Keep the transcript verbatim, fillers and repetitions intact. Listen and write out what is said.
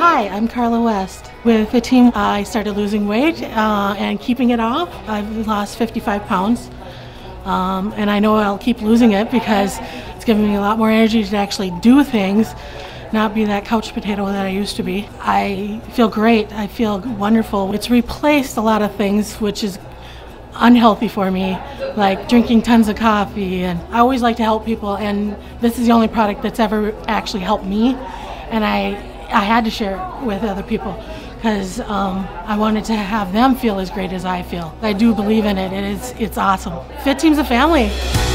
Hi, I'm Carla West. With FITTEAM, I started losing weight uh, and keeping it off. I've lost fifty-five pounds, um, and I know I'll keep losing it because it's giving me a lot more energy to actually do things, not be that couch potato that I used to be. I feel great. I feel wonderful. It's replaced a lot of things which is unhealthy for me, like drinking tons of coffee, and I always like to help people, and this is the only product that's ever actually helped me, and I I had to share it with other people because um, I wanted to have them feel as great as I feel. I do believe in it. It is, it's awesome. FITTEAM's a family.